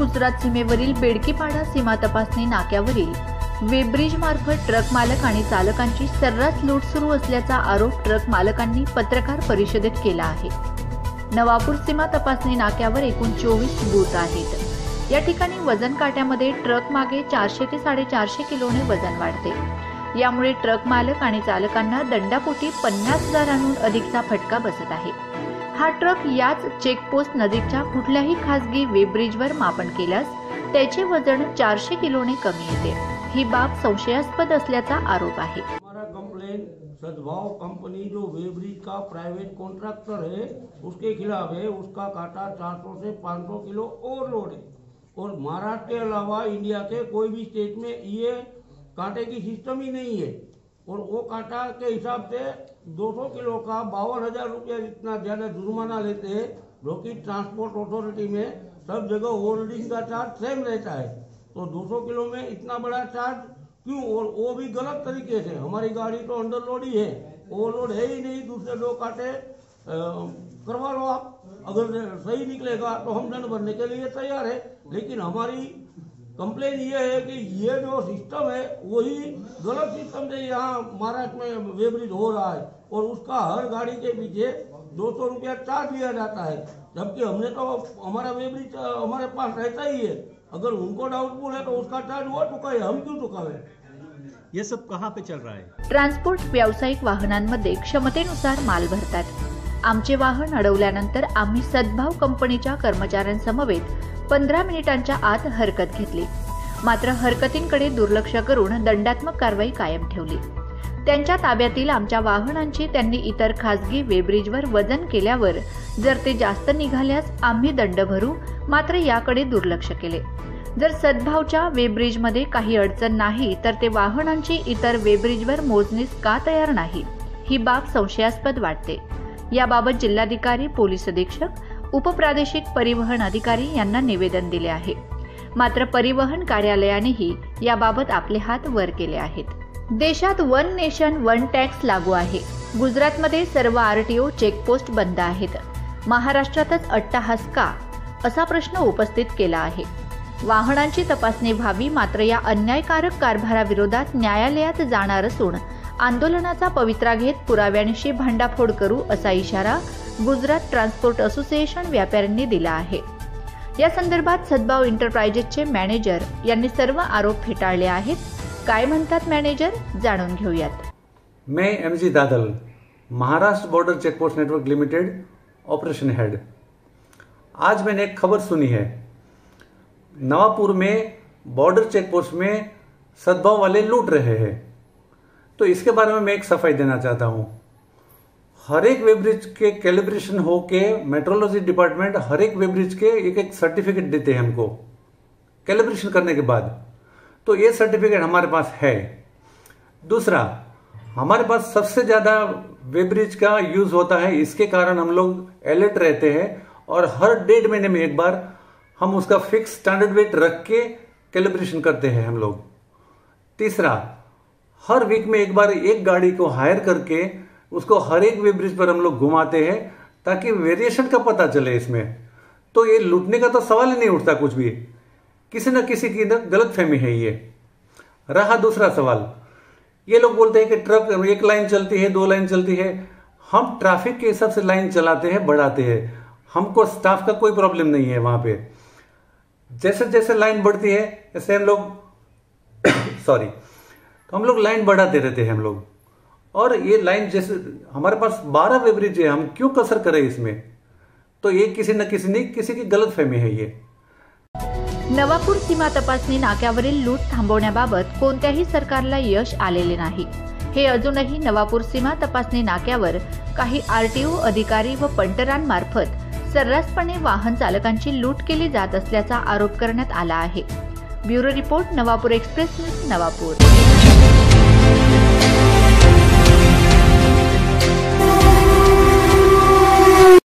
गुजरात सीमेवरील बेडकीपाडा सीमा तपासणी नाक्यावरील वेब्रिज मार्फत ट्रक मालक आणि चालकांची सर्रास लूट सुरू असल्याचा आरोप ट्रक मालकांनी पत्रकार परिषदेत केला आहे। नवापूर सीमा तपासणी नाक्यावर एकूण 24 बूथ आहेत। या ठिकाणी वजन काट्यामध्ये ट्रक मागे 400 ते 450 किलोने वजन वाढते। यामुळे ट्रक मालक आणि चालकांना दंडापोटी 50,000हून अधिकचा फटका बसत आहे। हा ट्रक याच चेकपोस्ट नजीकच्या कुठल्याही खासगी वेब्रिजवर मापन केल्यास त्याचे वजन 400 किलोने कमी येते। ही बाब संशयास्पद असल्याचा आरोप आहे। हमारा कंप्लेन सद्भाव कंपनी जो वेब्रिज का प्राइवेट कॉन्ट्रैक्टर है उसके खिलाफ है। उसका काटा 400 से 500 किलो ओवरलोड है और महाराष्ट्र के अलावा इंडिया के कोई भी स्टेट में ये कांटे की सिस्टम ही नहीं है और वो कांटा के हिसाब से 200 किलो का 52,000 रुपया इतना ज़्यादा जुर्माना लेते हैं, जो कि ट्रांसपोर्ट अथॉरिटी में सब जगह होल्डिंग का चार्ज सेम रहता है। तो 200 किलो में इतना बड़ा चार्ज क्यों, और वो भी गलत तरीके से। हमारी गाड़ी तो अंडरलोड ही है, ओवरलोड है ही नहीं। दूसरे 2 कांटे करवा लो आप, अगर सही निकलेगा तो हम दंड भरने के लिए तैयार है। लेकिन हमारी कंप्लेन ये है कि ये जो सिस्टम है वही गलत सिस्टम से यहाँ महाराष्ट्र में वेब्रिज हो रहा है और उसका हर गाड़ी के पीछे 200 रुपया चार्ज लिया जाता है, जबकि हमने तो हमारा वेब्रिज हमारे पास रहता ही है। अगर उनको डाउटफुल है तो उसका चार्ज वो चुकाए, हम क्यों चुकावे? ये सब कहाँ पे चल रहा है? ट्रान्सपोर्ट व्यावसायिक वाहनांमध्ये क्षमतेनुसार माल भरतात। आमचे वाहन अडवल्यानंतर आम्ही सद्भाव कंपनीच्या कर्मचाऱ्यांसमवेत 15 मिनिटांच्या आत हरकत घेतली। मात्र हरकतींकडे दुर्लक्ष करून दंडात्मक कारवाई कायम ठेवली। त्यांच्या ताब्यातील आमच्या वाहनांची त्यांनी इतर खासगी वेब्रिजवर वजन केल्यावर जर ते जास्त निघाल्यास आम्ही दंड भरू, मात्र याकडे दुर्लक्ष केले। जर सद्भावच्या वेब्रिजमध्ये काही अडचण नाही तर ते वाहनांची इतर वेब्रिजवर मोजणीस का तयार नाही, ही बाब संशयास्पद वाटते। याबाबत जिल्हाधिकारी, पोलीस अधीक्षक, उपप्रादेशिक परिवहन अधिकारी यांना निवेदन दिले आहे। मात्र परिवहन कार्यालयानेही याबाबत आपले हात वर केले आहेत। देशात वन नेशन वन टॅक्स लागू आहे। गुजरातमध्ये सर्व आरटीओ चेकपोस्ट बंद आहेत। महाराष्ट्रातच अट्टाहास का, असा प्रश्न उपस्थित केला आहे। वाहनांची तपासणी व्हावी, मात्र या अन्यायकारक कारभाराविरोधात न्यायालयात जाणार असून आंदोलनाचा पवित्रा घेत पुराव्यांशी भांडाफोड करू, असा इशारा गुजरात ट्रान्सपोर्ट असोसिएशन व्यापाऱ्यांनी दिला आहे। या संदर्भात सद्भाव एंटरप्राइजेसचे मॅनेजर यांनी सर्व आरोप फेटाळले आहेत। काय म्हणतात मॅनेजर, जाणून घेऊयात। मैं MG Dadal, Maharashtra border checkpost network limited operation head. आज मैंने एक खबर सुनी है, नवापुर में बॉर्डर चेकपोस्ट में सद्भाव वाले लूट रहे हैं। तो इसके बारे में मैं एक सफाई देना चाहता हूं। हर एक वेब्रिज के कैलिब्रेशन हो के मेट्रोलॉजी डिपार्टमेंट हर एक वेब्रिज के एक सर्टिफिकेट देते हैं हमको कैलिब्रेशन करने के बाद। तो ये सर्टिफिकेट हमारे पास है। दूसरा, हमारे पास सबसे ज्यादा वेब्रिज का यूज होता है, इसके कारण हम लोग अलर्ट रहते हैं और हर 1.5 महीने में एक बार हम उसका फिक्स स्टैंडर्ड वेट रख के कैलिब्रेशन करते हैं हम लोग। तीसरा, हर वीक में एक बार एक गाड़ी को हायर करके उसको हर एक वेब्रिज पर हम लोग घुमाते हैं ताकि वेरिएशन का पता चले इसमें। तो ये लूटने का तो सवाल ही नहीं उठता कुछ भी, किसी न किसी की गलतफहमी है ये। रहा दूसरा सवाल, ये लोग बोलते हैं कि ट्रक एक लाइन चलती है, 2 लाइन चलती है। हम ट्रैफिक के हिसाब से लाइन चलाते हैं, बढ़ाते हैं। हमको स्टाफ का कोई प्रॉब्लम नहीं है वहां पे। जैसे जैसे लाइन बढ़ती है ऐसे हम लोग सॉरी, तो हम लोग लाइन बढ़ाते रहते हैं हम लोग। और ये लाइन जैसे हमारे पास 12 वेब्रिज है, हम क्यों कसर करें इसमें? तो ये किसी न किसी की गलतफहमी है ये। नवापूर सीमा तपासणी नाक्यावरील लूट थांबवण्याबाबत कोणत्याही सरकारला यश आलेले नाही। हे अजूनही नवापूर सीमा तपासणी नाक्यावर काही आरटीओ अधिकारी व पंटरांमार्फत सर्रासपणे वाहन चालकांची लूट केली जात असल्याचा आरोप करण्यात आला आहे। Bureau report, Navapur express news, Navapur.